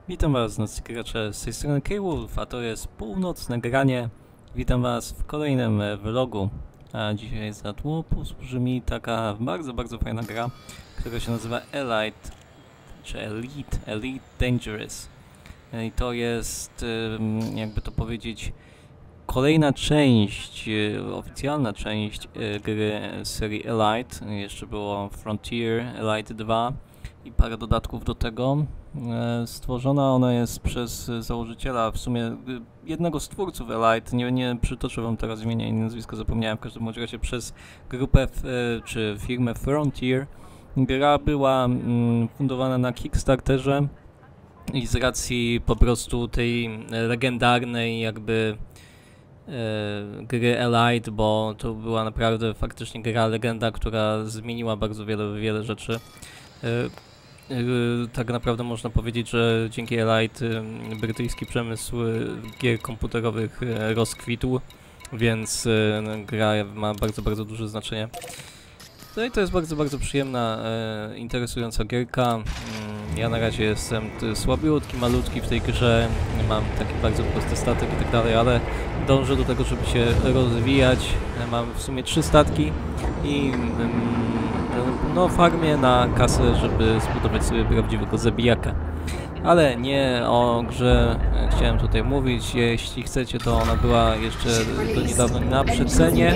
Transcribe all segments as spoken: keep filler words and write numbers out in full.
Witam was, nocy gracze, z tej strony K-Wolf, a to jest północne granie. Witam was w kolejnym e, vlogu. A dzisiaj za tło posłuży mi taka bardzo, bardzo fajna gra, która się nazywa Elite, czy Elite, Elite Dangerous. E, I to jest, e, jakby to powiedzieć, kolejna część, e, oficjalna część e, gry serii Elite. Jeszcze było Frontier, Elite dwa i parę dodatków do tego. Stworzona ona jest przez założyciela, w sumie jednego z twórców Elite, nie, nie przytoczę wam teraz imienia i nazwisko, zapomniałem, w każdym razie przez grupę czy firmę Frontier. Gra była mm, fundowana na Kickstarterze i z racji po prostu tej legendarnej jakby e, gry Elite, bo to była naprawdę faktycznie gra legenda, która zmieniła bardzo wiele, wiele rzeczy. E, Tak naprawdę można powiedzieć, że dzięki Elite brytyjski przemysł gier komputerowych rozkwitł, więc gra ma bardzo, bardzo duże znaczenie. No i to jest bardzo, bardzo przyjemna, interesująca gierka. Ja na razie jestem słabiutki, malutki w tej grze, mam taki bardzo prosty statek i tak dalej, ale dążę do tego, żeby się rozwijać. Mam w sumie trzy statki i no farmię na kasę, żeby zbudować sobie prawdziwego zabijaka. Ale nie o grze chciałem tutaj mówić. Jeśli chcecie, to ona była jeszcze do niedawna na przecenie.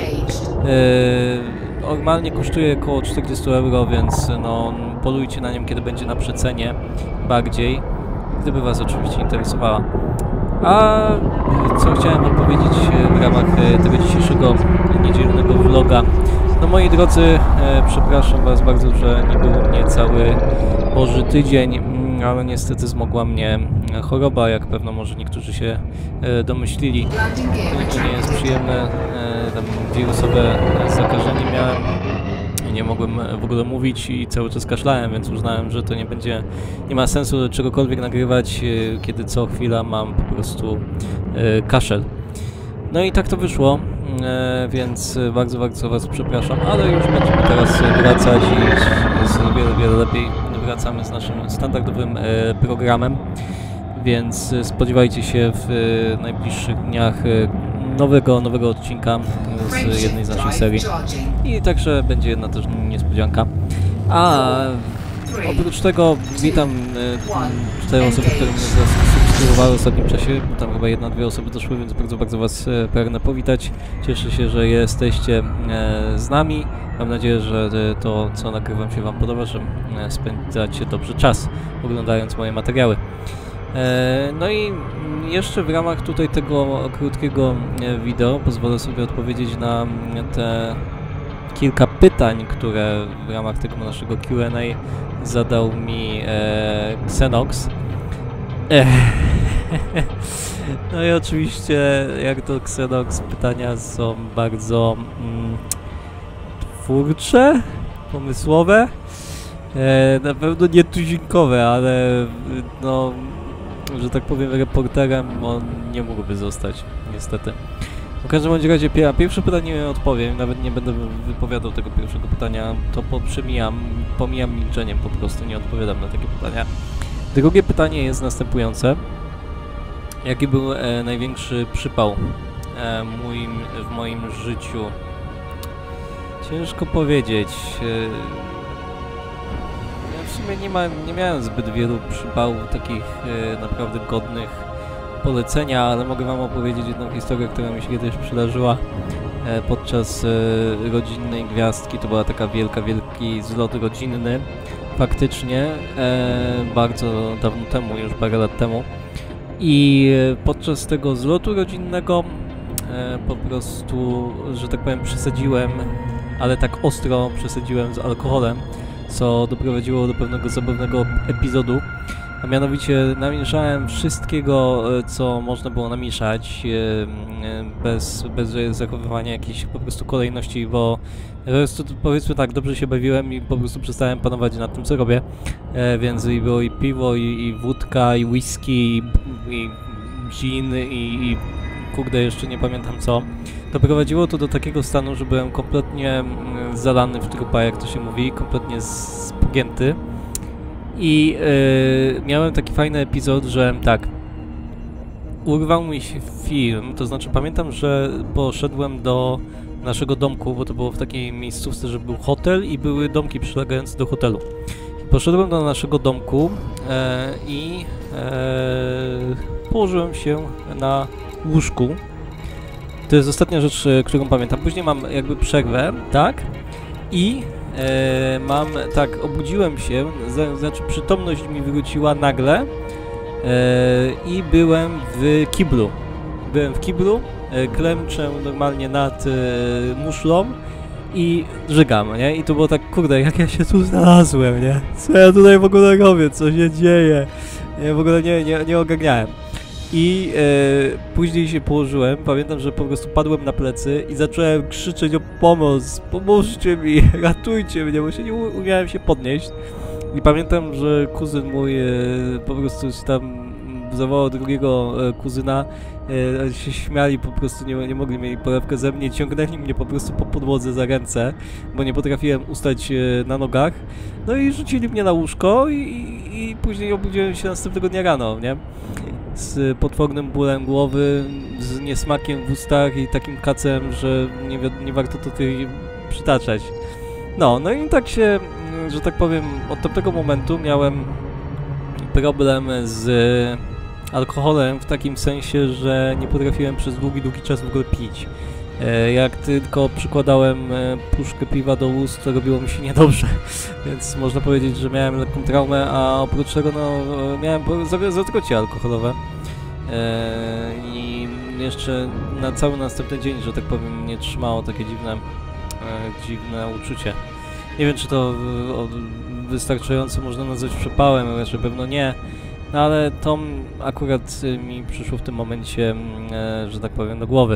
Yy, normalnie kosztuje około czterdzieści euro, więc no polujcie na nią, kiedy będzie na przecenie bardziej, gdyby was oczywiście interesowała. A co chciałem wam powiedzieć w ramach tego dzisiejszego niedzielnego vloga. No moi drodzy, e, przepraszam was bardzo, że nie było mnie cały Boży tydzień, ale niestety zmogła mnie choroba, jak pewno może niektórzy się e, domyślili. To nie jest przyjemne, e, tam wirusowe zakażenie miałem. Nie mogłem w ogóle mówić i cały czas kaszlałem, więc uznałem, że to nie będzie, nie ma sensu czegokolwiek nagrywać, e, kiedy co chwila mam po prostu e, kaszel. No i tak to wyszło, e, więc bardzo, bardzo was przepraszam, ale już będziemy teraz wracać i jest o wiele, wiele lepiej. Wracamy z naszym standardowym e, programem, więc spodziewajcie się w e, najbliższych dniach e, nowego, nowego odcinka z jednej z naszych serii. I także będzie jedna też niespodzianka. A oprócz tego witam e, cztery osoby, które mnie zasubskrybowały w ostatnim czasie. Tam chyba jedna, dwie osoby doszły, więc bardzo, bardzo was e, pragnę powitać. Cieszę się, że jesteście e, z nami. Mam nadzieję, że e, to, co nagrywam, się wam podoba, że e, spędzacie dobrze czas oglądając moje materiały. E, no i jeszcze w ramach tutaj tego krótkiego e, wideo pozwolę sobie odpowiedzieć na te kilka pytań, które w ramach tego naszego Q and A zadał mi e, Xenox. E, no i oczywiście, jak to Xenox, pytania są bardzo mm, twórcze, pomysłowe, e, na pewno nie tuzinkowe, ale no, że tak powiem, reporterem on nie mógłby zostać, niestety. W każdym razie pierwsze pytanie odpowiem, nawet nie będę wypowiadał tego pierwszego pytania, to poprzemijam, pomijam milczeniem po prostu, nie odpowiadam na takie pytania. Drugie pytanie jest następujące. Jaki był e, największy przypał e, mój, w moim życiu? Ciężko powiedzieć. E, ja w sumie nie, ma, nie miałem zbyt wielu przypałów takich e, naprawdę godnych polecenia, ale mogę wam opowiedzieć jedną historię, która mi się kiedyś przydarzyła e, podczas e, rodzinnej gwiazdki. To była taka wielka, wielki zlot rodzinny, faktycznie, e, bardzo dawno temu, już parę lat temu. I e, podczas tego zlotu rodzinnego e, po prostu, że tak powiem, przesadziłem, ale tak ostro przesadziłem z alkoholem, co doprowadziło do pewnego zabawnego epizodu. A mianowicie namieszałem wszystkiego, co można było namieszać, bez, bez zachowywania jakiejś po prostu kolejności, bo po prostu, powiedzmy tak, dobrze się bawiłem i po prostu przestałem panować nad tym, co robię. Więc i było i piwo, i, i wódka, i whisky, i, i gin, i, i kurde, jeszcze nie pamiętam co. Doprowadziło to do takiego stanu, że byłem kompletnie zalany w trupa, jak to się mówi, kompletnie spięty. I yy, miałem taki fajny epizod, że tak, urwał mi się film, to znaczy pamiętam, że poszedłem do naszego domku, bo to było w takiej miejscówce, że był hotel i były domki przylegające do hotelu. Poszedłem do naszego domku e, i e, położyłem się na łóżku. To jest ostatnia rzecz, którą pamiętam. Później mam jakby przerwę, tak? I e, mam, tak, obudziłem się, za, znaczy przytomność mi wróciła nagle e, i byłem w kiblu. Byłem w kiblu, e, klęczę normalnie nad e, muszlą i żygam, nie? I to było tak, kurde, jak ja się tu znalazłem, nie? Co ja tutaj w ogóle robię? Co się dzieje? Ja w ogóle nie, nie, nie ogarniałem. I e, później się położyłem, pamiętam, że po prostu padłem na plecy i zacząłem krzyczeć o pomoc, pomóżcie mi, ratujcie mnie, bo się nie umiałem się podnieść. I pamiętam, że kuzyn mój e, po prostu się tam zawołał drugiego e, kuzyna, e, się śmiali, po prostu nie, nie mogli mieć porywkę ze mnie, ciągnęli mnie po prostu po podłodze za ręce, bo nie potrafiłem ustać e, na nogach. No i rzucili mnie na łóżko i, i, i później obudziłem się następnego dnia rano, nie? Z potwornym bólem głowy, z niesmakiem w ustach i takim kacem, że nie, nie warto to tutaj przytaczać. No, no i tak się, że tak powiem, od tamtego momentu miałem problem z alkoholem w takim sensie, że nie potrafiłem przez długi, długi czas w ogóle pić. Jak tylko przykładałem puszkę piwa do ust, to robiło mi się niedobrze, więc można powiedzieć, że miałem lekką traumę, a oprócz tego no, miałem zatrucie alkoholowe i jeszcze na cały następny dzień, że tak powiem, mnie trzymało takie dziwne, dziwne uczucie. Nie wiem, czy to wystarczająco można nazwać przepałem, raczej pewno nie, no ale to akurat mi przyszło w tym momencie, że tak powiem, do głowy.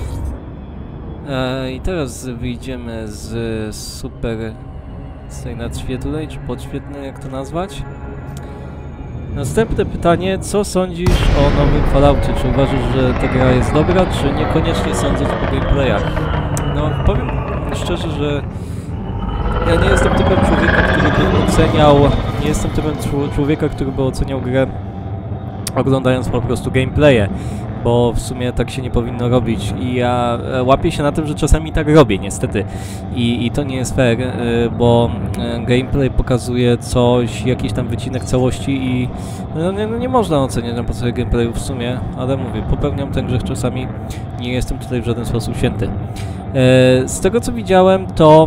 I teraz wyjdziemy z super, z tej nadświetlej, czy podświetlnej, jak to nazwać. Następne pytanie, co sądzisz o nowym Falloutie? Czy uważasz, że ta gra jest dobra, czy niekoniecznie sądząc po gameplayach? No, powiem szczerze, że ja nie jestem typem człowieka, który by oceniał, nie jestem typem człowieka, który by oceniał grę oglądając po prostu gameplaye, bo w sumie tak się nie powinno robić i ja łapię się na tym, że czasami tak robię niestety i, i to nie jest fair, bo gameplay pokazuje coś, jakiś tam wycinek całości i no, nie, no nie można oceniać na podstawie gameplayu w sumie, ale mówię, popełniam ten grzech czasami, nie jestem tutaj w żaden sposób święty. Z tego co widziałem, to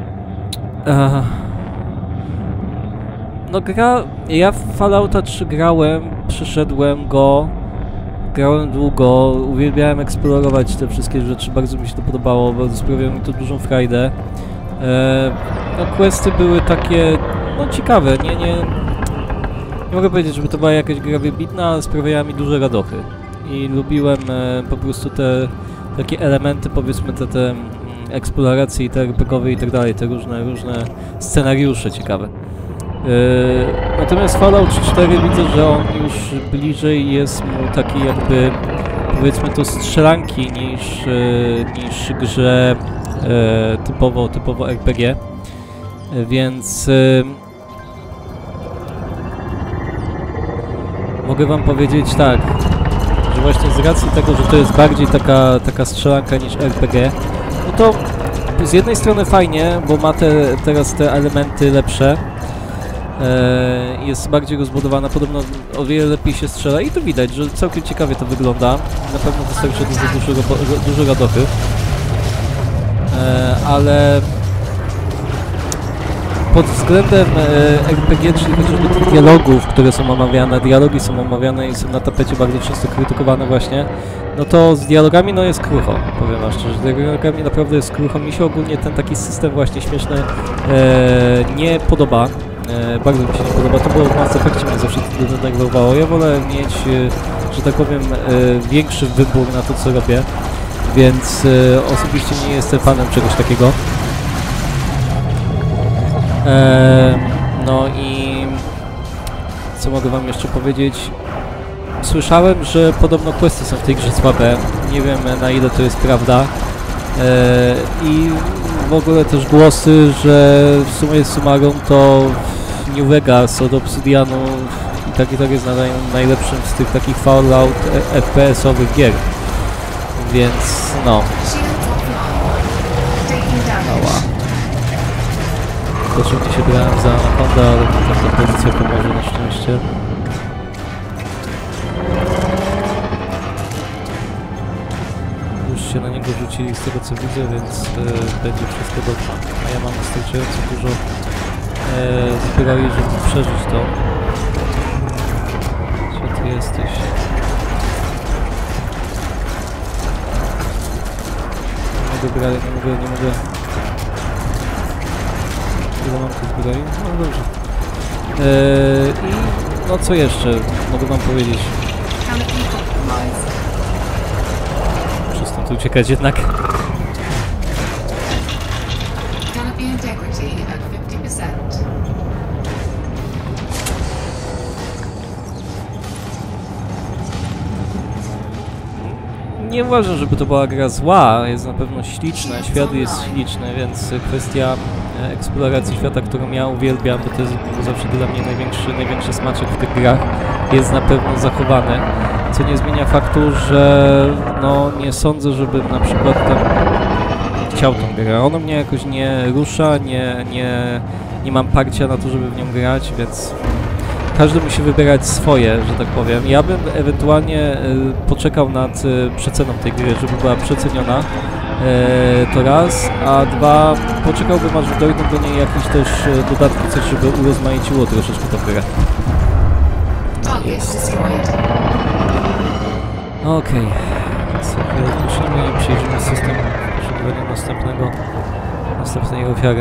no gra, ja w Fallouta trzy grałem, przeszedłem go, grałem długo, uwielbiałem eksplorować te wszystkie rzeczy, bardzo mi się to podobało, bardzo sprawiało mi to dużą frajdę. E, no questy były takie, no ciekawe, nie, nie, nie mogę powiedzieć, żeby to była jakaś gra wybitna, ale sprawiała mi duże radochy. I lubiłem e, po prostu te takie elementy, powiedzmy te, te eksploracje i te er pe gie owe i tak dalej, te różne, różne scenariusze ciekawe. Yy, natomiast Fallout cztery widzę, że on już bliżej jest mu taki jakby, powiedzmy to, strzelanki niż, yy, niż grze yy, typowo, typowo er pe gie, yy, więc yy, mogę wam powiedzieć tak, że właśnie z racji tego, że to jest bardziej taka, taka strzelanka niż er pe gie, no to z jednej strony fajnie, bo ma te, teraz te elementy lepsze, e, jest bardziej rozbudowana, podobno o wiele lepiej się strzela i to widać, że całkiem ciekawie to wygląda. Na pewno wystarczy dużo, dużo, dużo radochy, e, ale pod względem e, er pe gie, czyli chociażby tych dialogów, które są omawiane, dialogi są omawiane i są na tapecie bardzo często krytykowane właśnie, no to z dialogami no jest krucho, powiem wam szczerze, z dialogami naprawdę jest krucho. Mi się ogólnie ten taki system właśnie śmieszny e, nie podoba, e, bardzo mi się nie podoba, to było w Mass Effectie, mnie zawsze to denerwowało. Ja wolę mieć, e, że tak powiem, e, większy wybór na to, co robię, więc e, osobiście nie jestem fanem czegoś takiego. E, no i co mogę wam jeszcze powiedzieć? Słyszałem, że podobno questy są w tej grze słabe, nie wiem na ile to jest prawda, e, i w ogóle też głosy, że w sumie summarum to New Vegas od Obsidianu i tak i tak jest nadają najlepszym z tych takich Fallout F P S-owych gier. Więc no. Ała. Początnie się brałem za Anaconda, ale ta pozycja pomoże na szczęście. Już się na niego rzucili z tego co widzę, więc e, będzie wszystko dobrze. A ja mam wystarczająco dużo e, zbroi, żeby przeżyć to. Gdzie ty jesteś? Nie mogę brać, nie mogę, nie mogę. Ile mam tej zbroi? No dobrze. E, I no co jeszcze mogę wam powiedzieć? Przestań tu uciekać jednak. Nie uważam, żeby to była gra zła, jest na pewno śliczna, świat jest śliczny, więc kwestia eksploracji świata, którą ja uwielbiam, bo to jest zawsze dla mnie największy, największy smaczek w tych grach, jest na pewno zachowane, co nie zmienia faktu, że no nie sądzę, żebym na przykład tam chciał tą grę. Ona mnie jakoś nie rusza, nie, nie, nie mam parcia na to, żeby w nią grać, więc każdy musi wybierać swoje, że tak powiem. Ja bym ewentualnie y, poczekał nad y, przeceną tej gry, żeby była przeceniona, y, to raz, a dwa, poczekałbym aż dojdą do niej jakieś też y, dodatki, coś, żeby urozmaiciło troszeczkę tę grę. Jest. Okej, więc chwilę odpocznijmy i przejrzymy system poszukiwania następnego, następnej ofiary.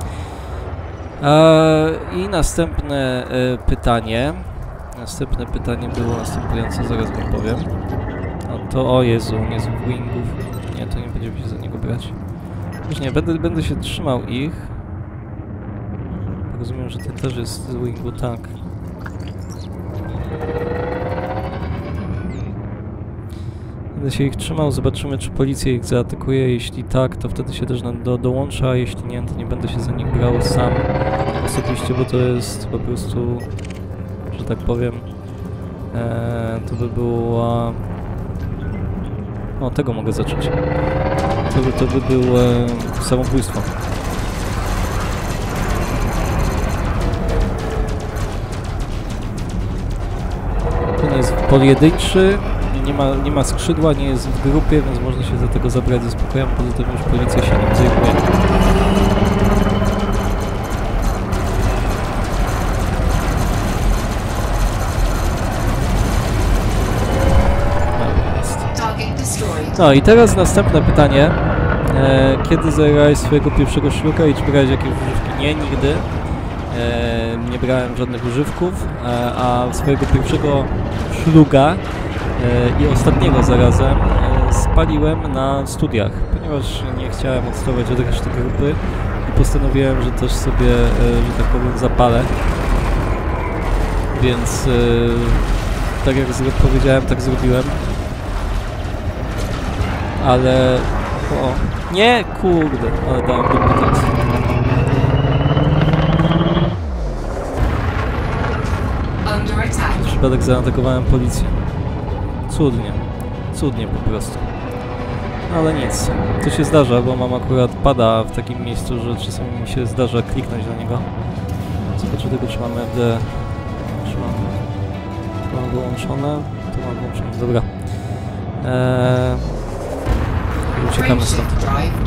Eee, I następne e, pytanie. Następne pytanie było następujące, zaraz wam powiem. A to, o Jezu, nie z wingów. Nie, to nie będziemy się za niego brać. Już nie, będę, będę się trzymał ich. Rozumiem, że ten też jest z wingu, tak. Będę się ich trzymał, zobaczymy, czy policja ich zaatakuje. Jeśli tak, to wtedy się też do, dołącza, a jeśli nie, to nie będę się za nich brał sam osobiście, bo to jest po prostu, że tak powiem, e, to by było... No, tego mogę zacząć. To by, to by było e, samobójstwo. Ten jest pojedynczy. Nie ma, nie ma skrzydła, nie jest w grupie, więc można się do tego zabrać ze spokojem, poza tym już policja się nim zajmuje. No i teraz następne pytanie. E, kiedy zagrałeś swojego pierwszego szluka i czy brałeś jakieś używki? Nie, nigdy. E, nie brałem żadnych używków, e, a swojego pierwszego szluga i ostatniego zarazem spaliłem na studiach, ponieważ nie chciałem odstawać od reszty grupy i postanowiłem, że też sobie, że tak powiem, zapalę. Więc tak jak powiedziałem, tak zrobiłem. Ale... O, nie, kurde, ale dałem do butet. W przypadek zaatakowałem policję. Cudnie. Cudnie po prostu. Ale nic. To się zdarza, bo mam akurat pada w takim miejscu, że czasami mi się zdarza kliknąć na niego. Zobaczę tego, czy mamy F D. Czy mam... Tu mam wyłączone. Tu mam wyłączone. Dobra. Eee... Uciekamy stąd.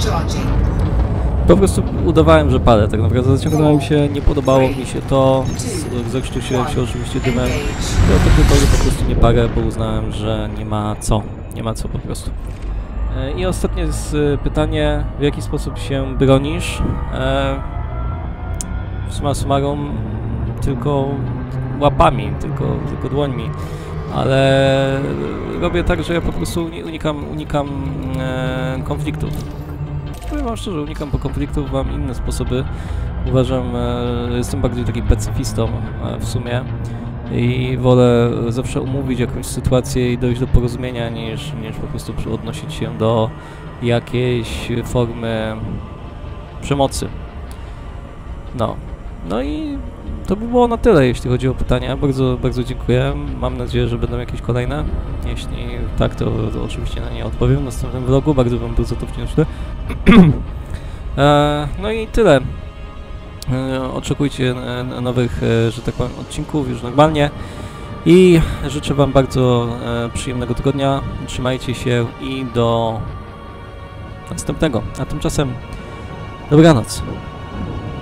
Po prostu udawałem, że palę tak naprawdę. Zaciągnąłem się, nie podobało mi się to. Zakrztusiłem się oczywiście dymem. Ja tak naprawdę po prostu nie parę, bo uznałem, że nie ma co. Nie ma co po prostu. E, I ostatnie jest pytanie, w jaki sposób się bronisz? E, summa summarum tylko łapami, tylko, tylko dłońmi. Ale robię tak, że ja po prostu unikam, unikam e, konfliktów. Powiem wam szczerze, unikam po konfliktów, mam inne sposoby. Uważam, e, jestem bardziej taki pacyfistą e, w sumie i wolę zawsze umówić jakąś sytuację i dojść do porozumienia, niż, niż po prostu odnosić się do jakiejś formy przemocy. No, No i to by było na tyle, jeśli chodzi o pytania. Bardzo, bardzo dziękuję. Mam nadzieję, że będą jakieś kolejne. Jeśli tak, to, to oczywiście na nie odpowiem w następnym vlogu. Bardzo wam był za to wdzięczny. e, no i tyle. E, oczekujcie e, nowych, e, że tak powiem, odcinków już normalnie. I życzę wam bardzo e, przyjemnego tygodnia. Trzymajcie się i do następnego. A tymczasem dobranoc.